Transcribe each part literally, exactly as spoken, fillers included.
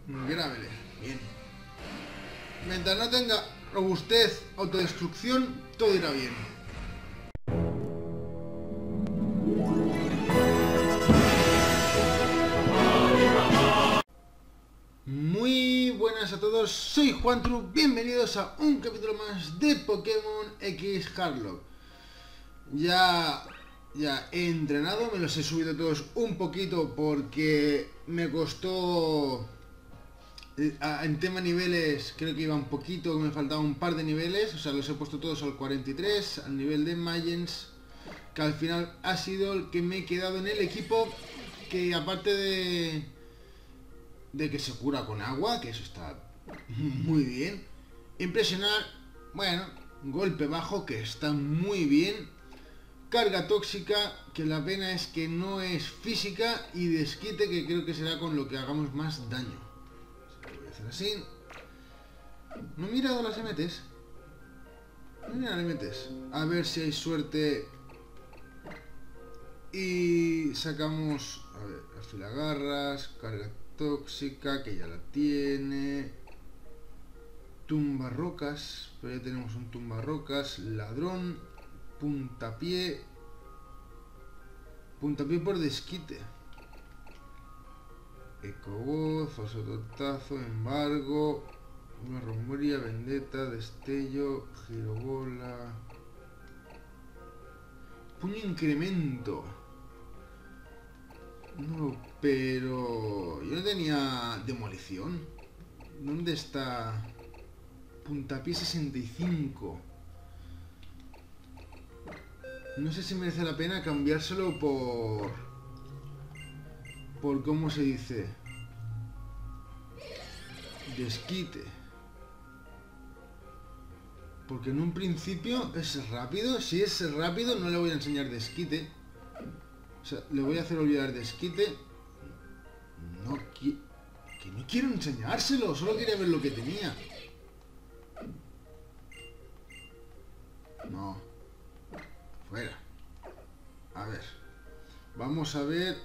Grábele. Bien. Mientras no tenga robustez, autodestrucción, todo irá bien. Muy buenas a todos, soy Juantru, bienvenidos a un capítulo más de Pokémon X Hardlock. Ya, ya he entrenado, me los he subido todos un poquito porque me costó... En tema niveles, creo que iba un poquito, me faltaba un par de niveles, o sea, los he puesto todos al cuarenta y tres, al nivel de Mayens, que al final ha sido el que me he quedado en el equipo, que aparte de... de que se cura con agua, que eso está muy bien. Impresionar, bueno, golpe bajo, que está muy bien. Carga tóxica, que la pena es que no es física, y desquite, que creo que será con lo que hagamos más daño. Lo voy a hacer así. No he mirado las M Ts. No he mirado las M Ts. A ver si hay suerte. Y sacamos, a ver, afilagarras, carga tóxica, que ya la tiene. Tumbarrocas, pero ya tenemos un tumbarrocas. Ladrón, puntapié. Puntapié por desquite. Ecovoz, falso totazo, embargo, una rombría, vendetta, destello, girobola. Puño incremento. No, pero... yo no tenía demolición. ¿Dónde está? Puntapié sesenta y cinco. No sé si merece la pena cambiárselo por... por cómo se dice... desquite. Porque en un principio es rápido. Si es rápido no le voy a enseñar desquite. O sea, le voy a hacer olvidar desquite. No quiero... que no quiero enseñárselo. Solo quería ver lo que tenía. No. Fuera. A ver. Vamos a ver...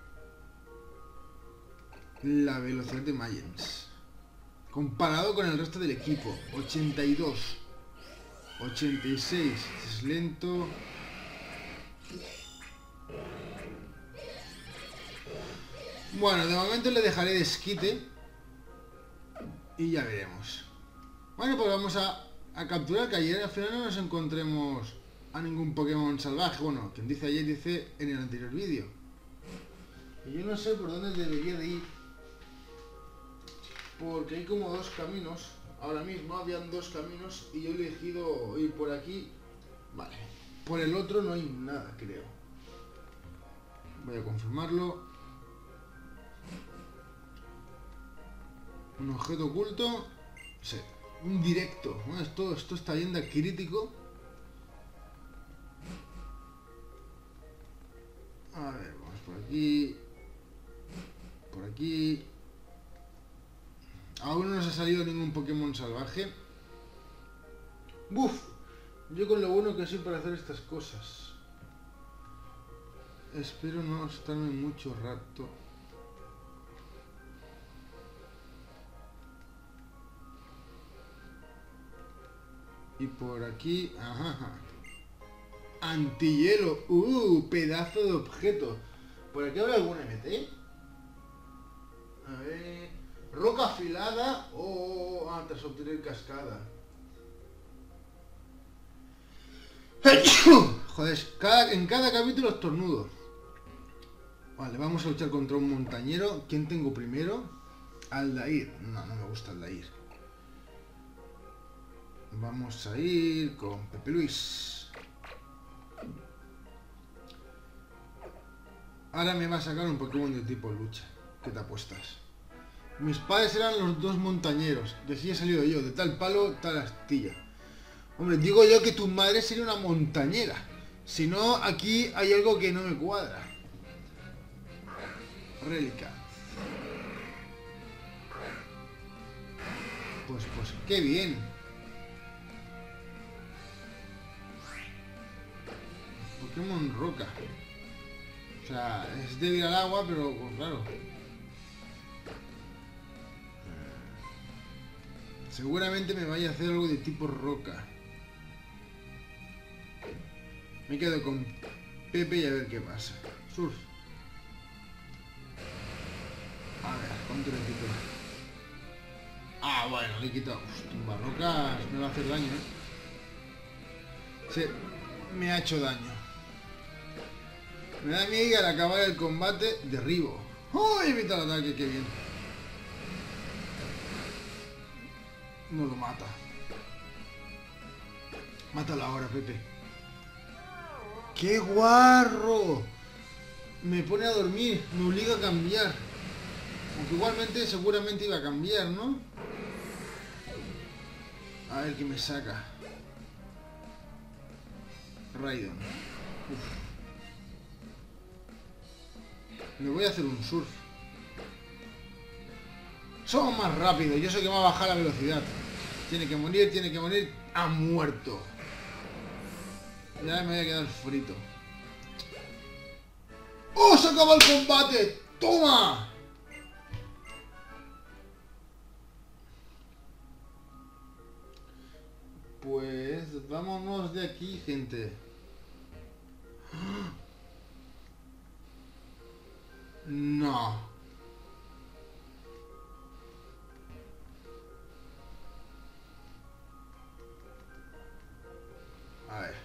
la velocidad de Mayens. Comparado con el resto del equipo. ochenta y dos. ochenta y seis. Es lento. Bueno, de momento le dejaré desquite. Y ya veremos. Bueno, pues vamos a, a capturar, que ayer al final no nos encontremos a ningún Pokémon salvaje. Bueno, quien dice ayer dice en el anterior vídeo. Y yo no sé por dónde debería de ir, porque hay como dos caminos. Ahora mismo habían dos caminos y yo he elegido ir por aquí. Vale. Por el otro no hay nada, creo. Voy a confirmarlo. Un objeto oculto. Sí. Un directo. Bueno, esto, esto está yendo a crítico. A ver, vamos por aquí. Por aquí. Aún no nos ha salido ningún Pokémon salvaje. ¡Buf! Yo con lo bueno que soy para hacer estas cosas. Espero no estarme mucho rato. Y por aquí... ajá, ajá. Antihielo. ¡Uh! Pedazo de objeto. ¿Por aquí habrá algún M T? A ver... roca afilada o... oh, ah, tras obtener cascada. Joder, cada, en cada capítulo estornudo. Vale, vamos a luchar contra un montañero. ¿Quién tengo primero? Aldair. No, no me gusta Aldair. Vamos a ir con Pepe Luis. Ahora me va a sacar un Pokémon de tipo lucha. ¿Qué te apuestas? Mis padres eran los dos montañeros. De aquí he salido yo, de tal palo, tal astilla. Hombre, digo yo que tu madre sería una montañera. Si no, aquí hay algo que no me cuadra. Relica. Pues, pues, qué bien. Pokémon roca. O sea, es débil al agua, pero pues, claro. Seguramente me vaya a hacer algo de tipo roca. Me quedo con Pepe y a ver qué pasa. Surf. A ver, ¿cuánto le quito? Ah, bueno, le he quitado. Hostia, un barrocas me va a hacer daño, ¿eh? Sí, me ha hecho daño. Me da miedo y al acabar el combate derribo. ¡Oh! Evita el ataque, qué bien. No lo mata. Mátalo ahora, Pepe. ¡Qué guarro! Me pone a dormir, me obliga a cambiar. Aunque igualmente seguramente iba a cambiar, ¿no? A ver qué me saca. Raidon. Uf. Me voy a hacer un surf. Somos más rápidos. Yo sé que va a bajar la velocidad. Tiene que morir, tiene que morir. Ha muerto. Ya me voy a quedar frito. ¡Oh! ¡Se acaba el combate! ¡Toma! Pues vámonos de aquí, gente. No. A ver.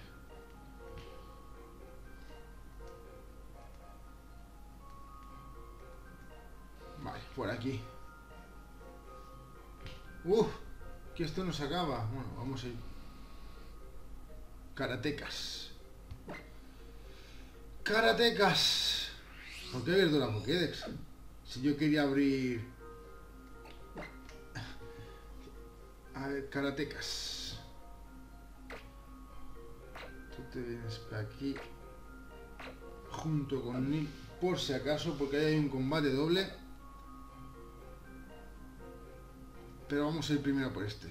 Vale, por aquí. Uf, que esto no se acaba. Bueno, vamos a ir. Karatecas. Karatecas. ¿Por qué he abierto la Pokédex? Si yo quería abrir... A ver, Karatecas. Tú te vienes para aquí. Junto con Neil. Por si acaso, porque ahí hay un combate doble. Pero vamos a ir primero por este.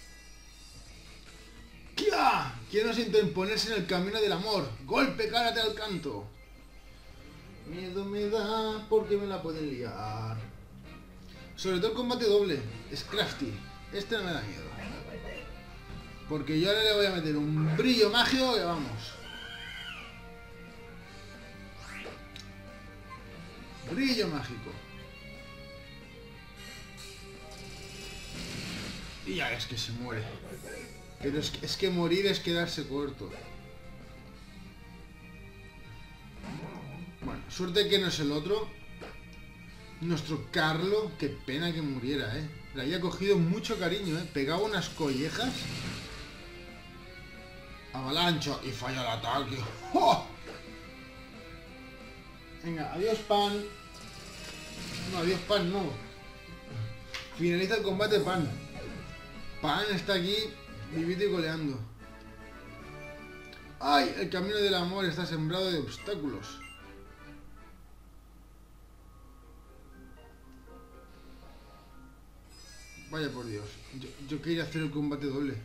¡Kia! Quiero interponerse en el camino del amor. Golpe, Karate al canto. Miedo me da porque me la pueden liar. Sobre todo el combate doble. Es crafty. Este no me da miedo. Porque yo ahora le voy a meter un brillo mágico que vamos. Brillo mágico. Y ya es que se muere. Pero es que, es que morir es quedarse corto. Bueno, suerte que no es el otro. Nuestro Carlo, qué pena que muriera, ¿eh? Le había cogido mucho cariño, ¿eh? Pegaba unas collejas. Avalancha y falla el ataque. ¡Oh! Venga, adiós Pan. No, adiós Pan, no. Finaliza el combate Pan. Pan está aquí, vivito y coleando. ¡Ay! El camino del amor está sembrado de obstáculos. Vaya por Dios. Yo, yo quería hacer el combate doble.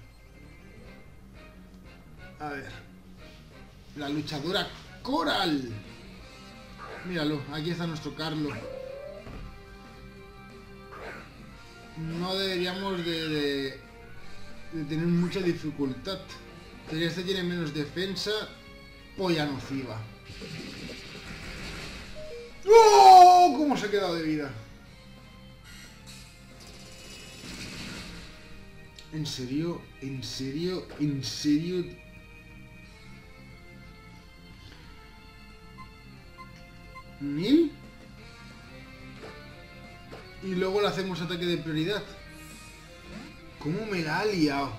A ver. La luchadora Coral. Míralo, aquí está nuestro Carlo. No deberíamos de, de, de tener mucha dificultad. Pero este tiene menos defensa. Polla nociva. ¡Oh! ¿Cómo se ha quedado de vida? ¿En serio? ¿En serio? ¿En serio? ¿Mil? Y luego le hacemos ataque de prioridad. ¿Cómo me la ha liado?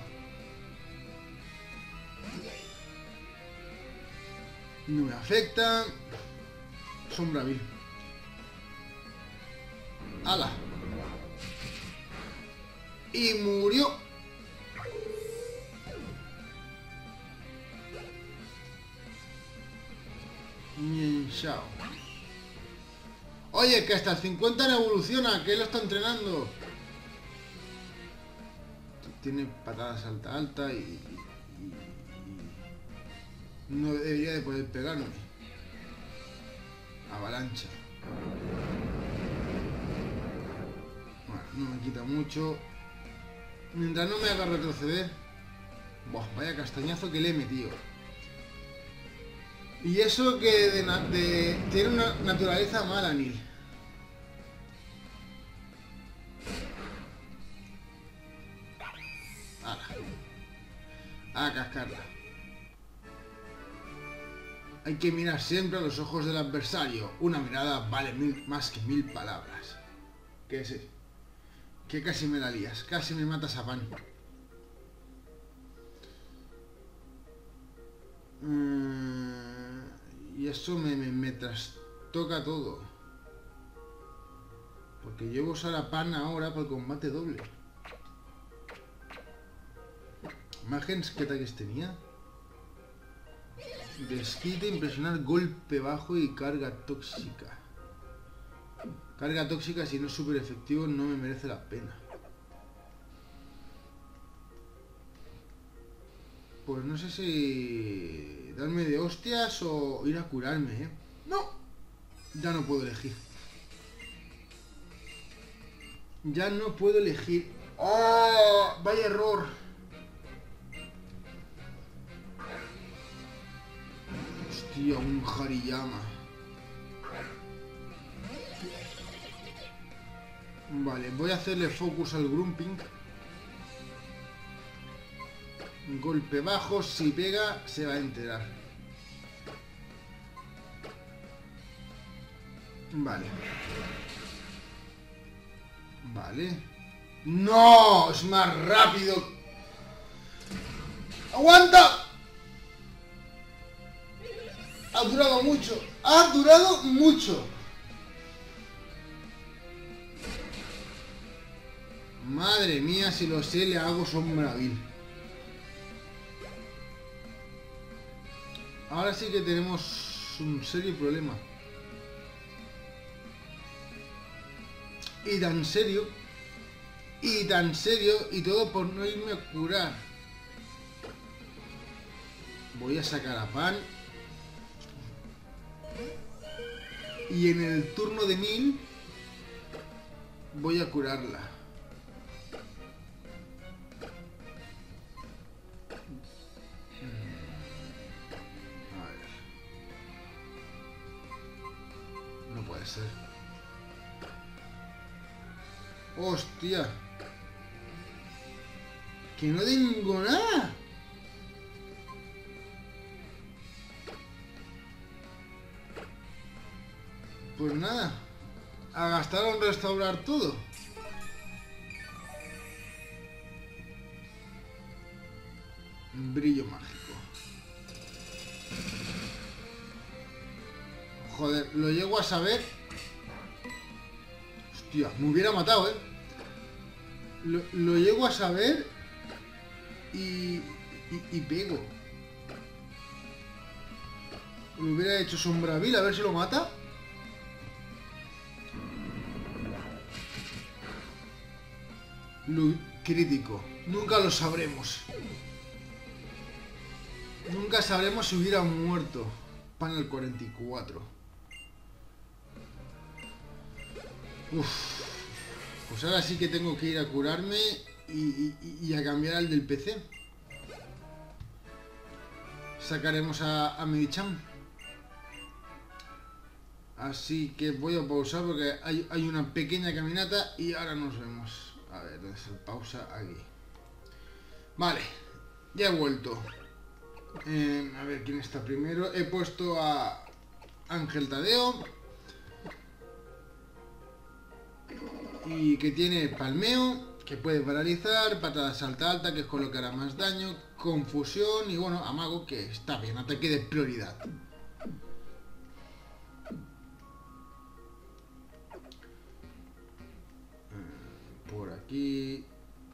No me afecta. Sombra vil. ¡Hala! Y murió. Chao. Oye, que hasta el cincuenta no evoluciona, que él lo está entrenando. Tiene patadas alta alta y, y, y no debería de poder pegarme. Avalancha. Bueno, no me quita mucho. Mientras no me haga retroceder. Buah, vaya castañazo que le he metido. Y eso que de, de, tiene una naturaleza mala, Nil. Ahora. A cascarla. Hay que mirar siempre a los ojos del adversario. Una mirada vale mil, más que mil palabras. ¿Qué es eso? Que casi me la lías. Casi me matas a pan. Mm, y eso me, me, me trastoca todo. Porque yo voy a usar a pan ahora para el combate doble. Imágenes, ¿qué ataques tenía? Desquite, impresionar, golpe bajo y carga tóxica. Carga tóxica, si no es súper efectivo, no me merece la pena. Pues no sé si darme de hostias o ir a curarme, ¿eh? ¡No! Ya no puedo elegir. Ya no puedo elegir. ¡Oh! ¡Vaya error! Hostia, un Hariyama. Vale, voy a hacerle focus al Grumping. Golpe bajo, si pega, se va a enterar. Vale. Vale. ¡No! Es más rápido. ¡Aguanta! Ha durado mucho. Ha durado mucho. Madre mía, si lo sé, le hago sombra vil. Ahora sí que tenemos un serio problema. Y tan serio. Y tan serio. Y todo por no irme a curar. Voy a sacar a Pan. Y en el turno de Mil voy a curarla. A ver. No puede ser. ¡Hostia! ¡Que no tengo nada! Pues nada, a gastar en restaurar todo. Brillo mágico. Joder, lo llego a saber. Hostia, me hubiera matado, eh. Lo, lo llego a saber y, y, y pego. Le hubiera hecho sombra vil, a ver si lo mata. Lo crítico. Nunca lo sabremos. Nunca sabremos si hubiera muerto. Panel cuarenta y cuatro. Uff. Pues ahora sí que tengo que ir a curarme y, y, y a cambiar al del P C. Sacaremos a, a Medicham. Así que voy a pausar porque hay, hay una pequeña caminata y ahora nos vemos. A ver, ¿dónde está el pausa? Aquí. Vale, ya he vuelto. Eh, a ver quién está primero. He puesto a Ángel Tadeo. Y que tiene palmeo, que puede paralizar, patada salta alta, que es con lo que hará más daño, confusión y bueno, amago, que está bien, ataque de prioridad. Por aquí,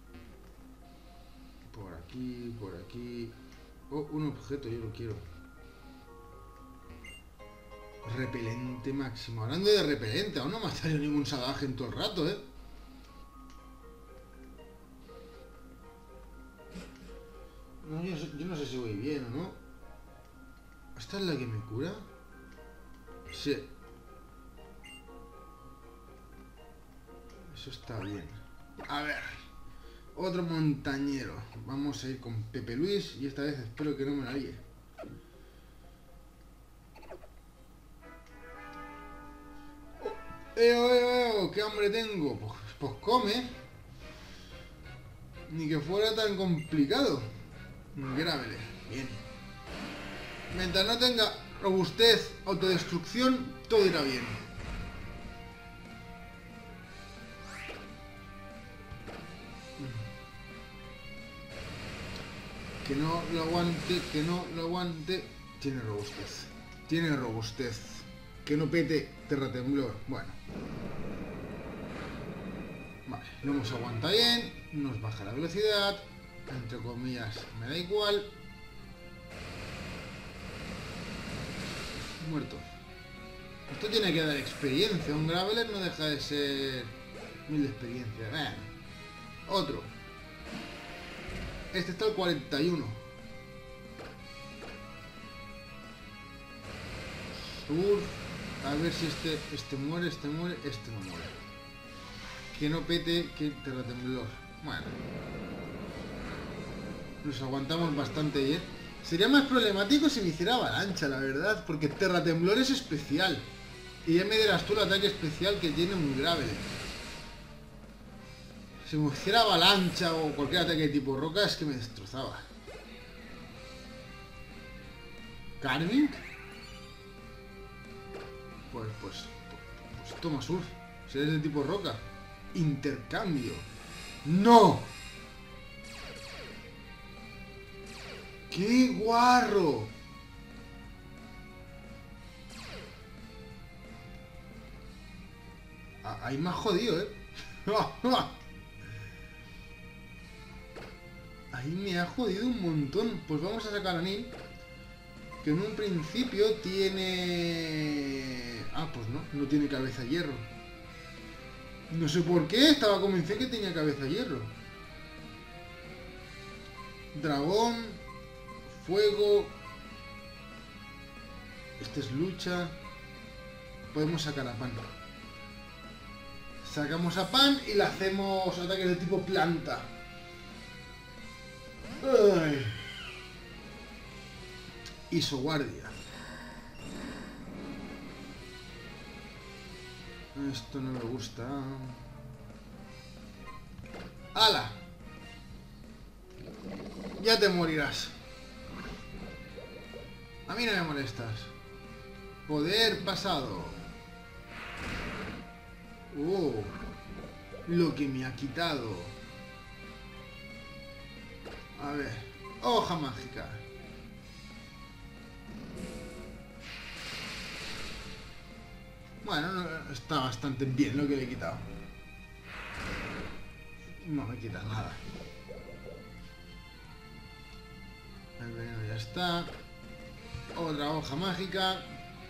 por aquí, por aquí. Oh, un objeto, yo lo quiero. Repelente máximo. Hablando de repelente, aún no me ha salido ningún salvaje en todo el rato, ¿eh? No, yo, yo no sé si voy bien o no. ¿Esta es la que me cura? Sí. Eso está bien. A ver. Otro montañero. Vamos a ir con Pepe Luis y esta vez espero que no me la líe. Oh, eo, eo, eo, ¡qué hambre tengo! Pues, pues come. Ni que fuera tan complicado. Gravele. Bien. Mientras no tenga robustez, autodestrucción, todo irá bien. Que no lo aguante, que no lo aguante. Tiene robustez. Tiene robustez. Que no pete terratemblor. Bueno. Vale, lo hemos aguantado bien. Nos baja la velocidad. Entre comillas, me da igual. Muerto. Esto tiene que dar experiencia. Un Graveler no deja de ser mil de experiencia. Bueno. Otro. Este está al cuarenta y uno. Sur. A ver si este, este muere, este muere, este no muere. Que no pete, que terratemblor. Bueno. Nos aguantamos bastante bien. Sería más problemático si me hiciera avalancha, la verdad. Porque terratemblor es especial. Y ya me dirás tú el ataque especial que tiene un Graveler. Si me hiciera avalancha o cualquier ataque de tipo roca es que me destrozaba. ¿Carving? Pues, pues, pues, pues toma surf. Si eres de tipo roca. Intercambio. ¡No! ¡Qué guarro! Ah, ahí me ha jodido, ¿eh? Ahí me ha jodido un montón. Pues vamos a sacar a Neil, que en un principio tiene... Ah, pues no, no tiene cabeza de hierro. No sé por qué, estaba convencido que tenía cabeza de hierro. Dragón, fuego. Este es lucha. Podemos sacar a Pan. Sacamos a Pan y le hacemos ataques de tipo planta. Ay. Isoguardia. Esto no me gusta. ¡Hala! Ya te morirás. A mí no me molestas. Poder pasado. Oh, lo que me ha quitado. A ver. Hoja mágica. Bueno, no, está bastante bien lo que le he quitado. No me quita nada. El veneno ya está. Otra hoja mágica.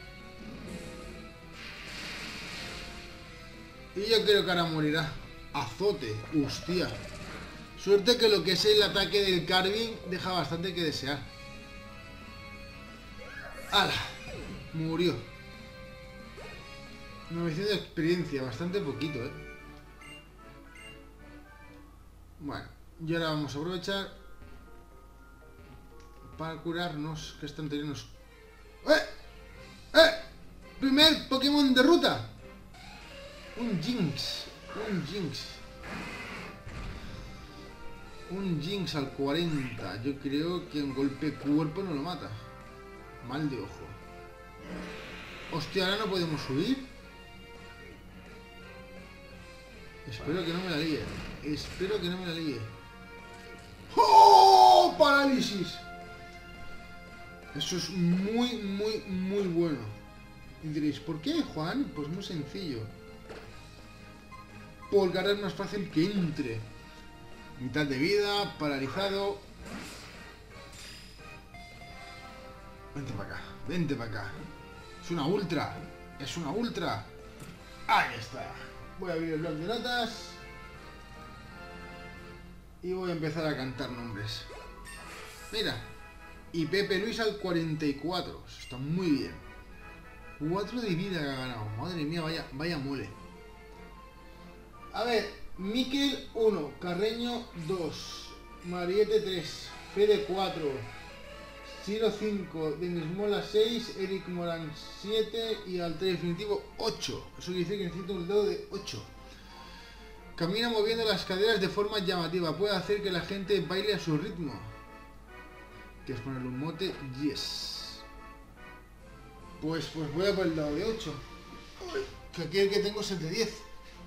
Y yo creo que ahora morirá. Azote. Hostia. Suerte que lo que es el ataque del Carving deja bastante que desear. ¡Hala! Murió. novecientos de experiencia. Bastante poquito, ¿eh? Bueno. Y ahora vamos a aprovechar para curarnos, que este anterior nos... ¡Eh! ¡Eh! ¡Primer Pokémon de ruta! Un Jinx. Un Jinx. Un Jinx al cuarenta. Yo creo que un golpe cuerpo no lo mata. Mal de ojo. Hostia, ahora no podemos subir. Espero que no me la líe. Espero que no me la líe. ¡Oh! ¡Parálisis! Eso es muy, muy, muy bueno. Y diréis, ¿por qué, Juan? Pues muy sencillo. Porque ahora es más fácil que entre. Mitad de vida, paralizado. Vente para acá, vente para acá. Es una ultra, es una ultra. Ahí está. Voy a abrir el blog de notas. Y voy a empezar a cantar nombres. Mira. Y Pepe Luis al cuarenta y cuatro. Eso está muy bien. cuatro de vida que ha ganado. Madre mía, vaya, vaya mole. A ver, Miquel uno, Carreño dos, Mariette tres, Fede cuatro, Ciro cinco, Denis Mola seis, Eric Morán siete y Alter Definitivo ocho. Eso quiere decir que necesito un dedo de ocho. Camina moviendo las caderas de forma llamativa. Puede hacer que la gente baile a su ritmo. ¿Quieres ponerle un mote? Yes. Pues, pues voy a por el dado de ocho. Uy, que aquí el que tengo es el de diez.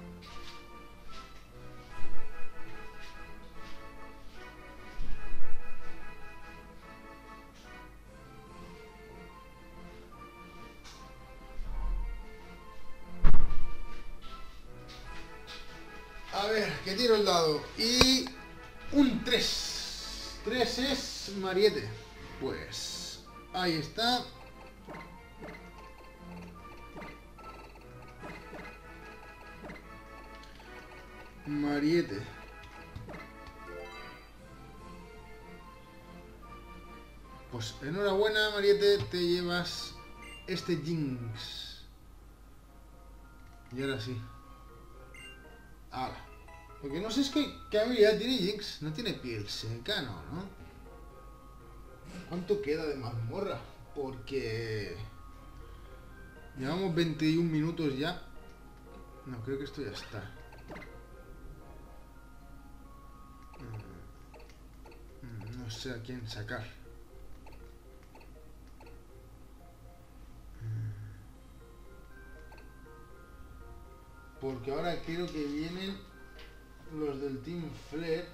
A ver, que tiro el dado. Y un tres. tres es Mariette. Pues ahí está. Mariette. Pues enhorabuena, Mariette, te llevas este Jinx. Y ahora sí. Ahora. Lo que no sé es que qué habilidad tiene Jinx. No tiene piel seca, no, ¿no? ¿Cuánto queda de mazmorra? Porque llevamos veintiún minutos ya. No, creo que esto ya está. No sé a quién sacar. Porque ahora creo que vienen los del Team Flare.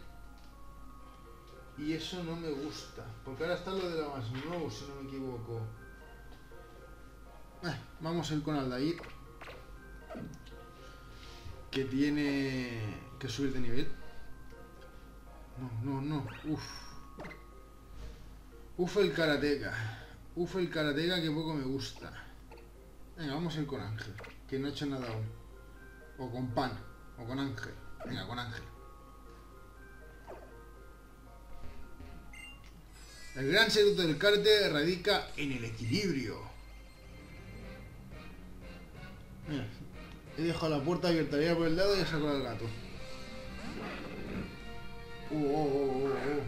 Y eso no me gusta. Porque ahora está lo de la más nuevo, si no me equivoco. Eh, vamos a ir con Aldair. Que tiene que subir de nivel. No, no, no. Uf. Uf el karateka. Uf el karateka que poco me gusta. Venga, vamos a ir con Ángel. Que no ha hecho nada aún. O con Pan. O con Ángel. Venga, con Ángel. El gran secreto del karate radica en el equilibrio. Mira, he dejado la puerta abierta, voy a por el lado y he sacado al gato. Oh, oh, oh, oh, oh.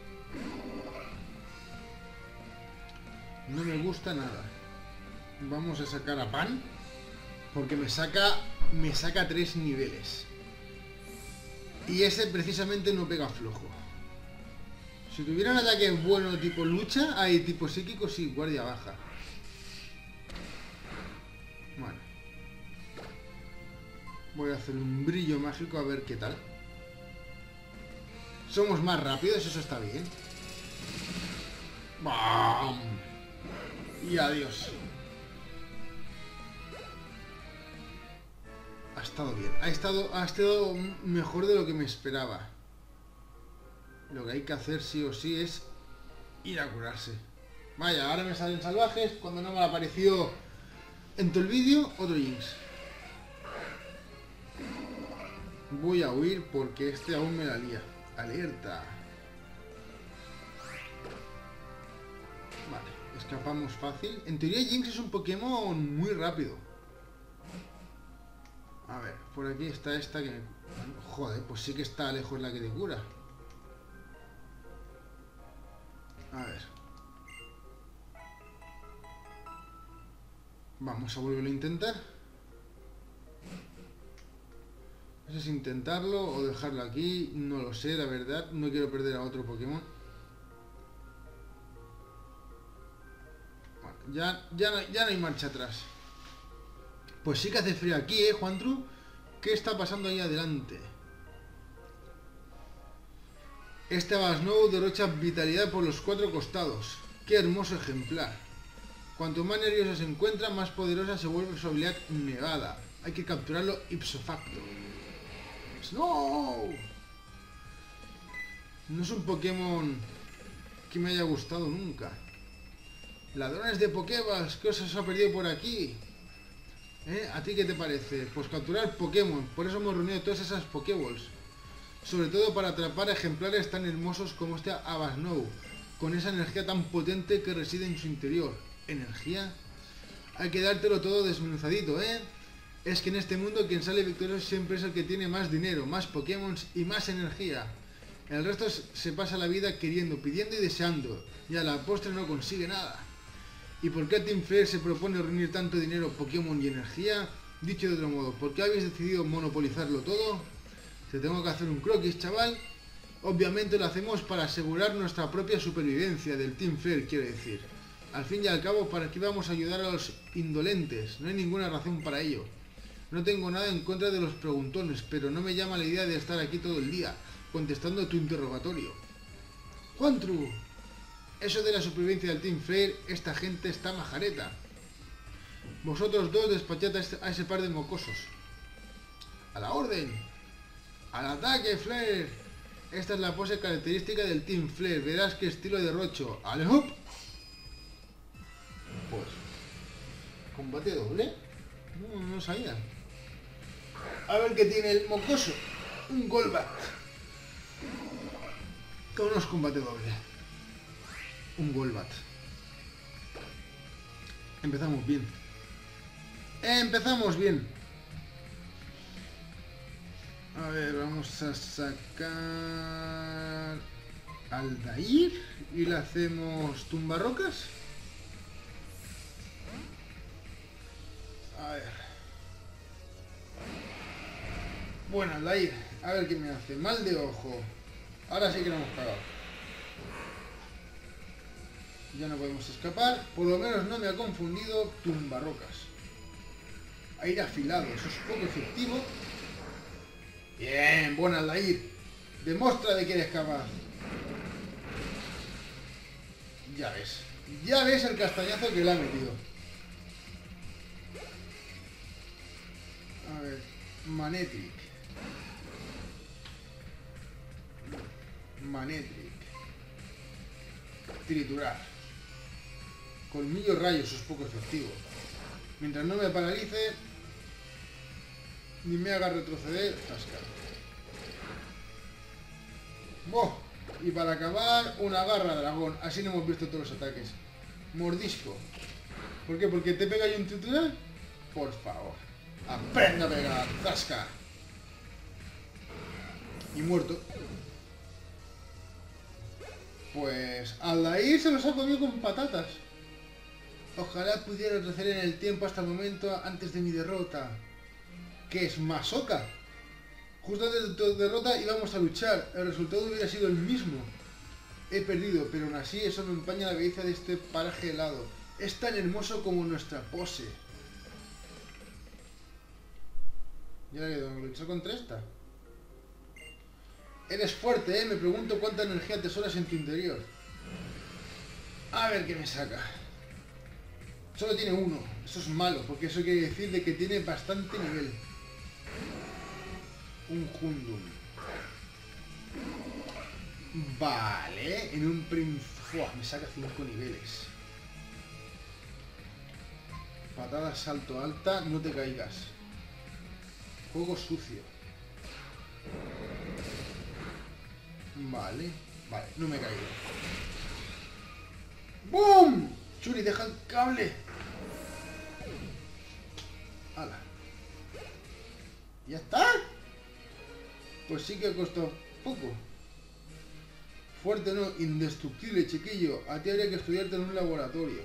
No me gusta nada. Vamos a sacar a Pan. Porque me saca. Me saca tres niveles. Y ese precisamente no pega flojo. Si tuviera un ataque bueno tipo lucha, hay tipo psíquico, sí, guardia baja. Bueno. Voy a hacer un brillo mágico a ver qué tal. Somos más rápidos, eso está bien. ¡Bam! Y adiós. Ha estado bien. Ha estado, ha estado mejor de lo que me esperaba. Lo que hay que hacer sí o sí es ir a curarse. Vaya, ahora me salen salvajes cuando no me apareció en todo el vídeo otro Jinx. Voy a huir porque este aún me la lía. Alerta. Vale, escapamos fácil. En teoría Jinx es un Pokémon muy rápido. A ver, por aquí está esta que... Joder, pues sí que está lejos la que te cura. A ver. Vamos a volverlo a intentar. No sé si intentarlo o dejarlo aquí. No lo sé, la verdad. No quiero perder a otro Pokémon. Bueno, ya, ya, no, ya no hay marcha atrás. Pues sí que hace frío aquí, ¿eh, Juantru? ¿Qué está pasando ahí adelante? Este Abasnou derrocha vitalidad por los cuatro costados. ¡Qué hermoso ejemplar! Cuanto más nervioso se encuentra, más poderosa se vuelve su habilidad negada. Hay que capturarlo ipso facto. ¡No! No es un Pokémon que me haya gustado nunca. Ladrones de Pokéballs, ¿qué os ha perdido por aquí? ¿Eh? ¿A ti qué te parece? Pues capturar Pokémon. Por eso hemos reunido todas esas Pokéballs. Sobre todo para atrapar ejemplares tan hermosos como este Abasnou, con esa energía tan potente que reside en su interior. ¿Energía? Hay que dártelo todo desmenuzadito, ¿eh? es que en este mundo quien sale victorioso siempre es el que tiene más dinero, más Pokémon y más energía. El resto se pasa la vida queriendo, pidiendo y deseando, y a la postre no consigue nada. ¿Y por qué Team Flare se propone reunir tanto dinero, Pokémon y energía? Dicho de otro modo, ¿por qué habéis decidido monopolizarlo todo? Si tengo que hacer un croquis, chaval, obviamente lo hacemos para asegurar nuestra propia supervivencia del Team Flare, quiero decir. Al fin y al cabo, ¿para qué vamos a ayudar a los indolentes? No hay ninguna razón para ello. No tengo nada en contra de los preguntones, pero no me llama la idea de estar aquí todo el día, contestando tu interrogatorio. Juantru, eso de la supervivencia del Team Flare, esta gente está majareta. Vosotros dos despachad a ese par de mocosos. ¡A la orden! ¡Al ataque, Flare! Esta es la pose característica del Team Flare. Verás qué estilo de rocho. ¡Ale, hop! Pues... ¿combate doble? No, no sabía. A ver qué tiene el mocoso. Un Golbat. ¿Cómo no es combate doble? Un Golbat. Empezamos bien. Empezamos bien. A ver, vamos a sacar Aldair y le hacemos tumbarrocas. A ver. Bueno, Aldair, a ver qué me hace. Mal de ojo. Ahora sí que lo hemos cagado. Ya no podemos escapar. Por lo menos no me ha confundido tumbarrocas. Aire afilado, eso es poco efectivo. Bien, buena Aldair. Demuestra de que eres capaz. Ya ves. Ya ves el castañazo que le ha metido. A ver. Manectric. Manectric. Triturar. Colmillo rayo, eso es poco efectivo. Mientras no me paralice ni me haga retroceder, tascar. ¡Boh! Y para acabar, una garra dragón. Así no hemos visto todos los ataques. Mordisco. ¿Por qué? ¿Porque te pega y un triturar? Por favor. ¡Aprenda a pegar! ¡Zasca! Y muerto. Pues Aldair se los ha comido con patatas. Ojalá pudiera retroceder en el tiempo hasta el momento antes de mi derrota. ¿Qué es Masoka? Justo antes de tu derrota íbamos a luchar. El resultado hubiera sido el mismo. He perdido, pero aún así eso me empaña la belleza de este paraje helado. Es tan hermoso como nuestra pose. ¿Ya le doy a luchar contra esta? Eres fuerte, ¿eh? Me pregunto cuánta energía atesoras en tu interior. A ver qué me saca. Solo tiene uno. Eso es malo, porque eso quiere decir de que tiene bastante nivel. Un Hundum. Vale, en un princ... me saca cinco niveles. Patada, salto alta, no te caigas. Juego sucio. Vale, vale, no me he caído. ¡Bum! Churi, deja el cable. ¡Hala! ¿Ya está? Pues sí que ha costado poco. Fuerte no, indestructible, chiquillo. A ti habría que estudiarte en un laboratorio.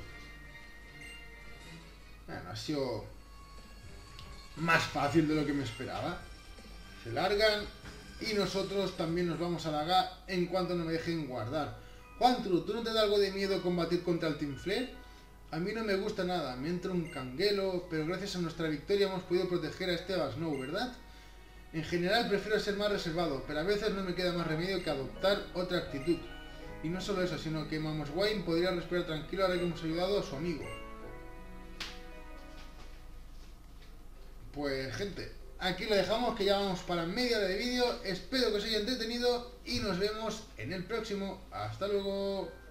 Bueno, ha sido más fácil de lo que me esperaba. Se largan y nosotros también nos vamos a largar en cuanto no me dejen guardar. Juantru, ¿tú no te da algo de miedo combatir contra el Team Flare? A mí no me gusta nada, me entra un canguelo, pero gracias a nuestra victoria hemos podido proteger a este Basnow, ¿verdad? En general prefiero ser más reservado, pero a veces no me queda más remedio que adoptar otra actitud. Y no solo eso, sino que Mamoswine podría respirar tranquilo ahora que hemos ayudado a su amigo. Pues gente, aquí lo dejamos, que ya vamos para media hora de vídeo. Espero que os haya entretenido y nos vemos en el próximo. Hasta luego.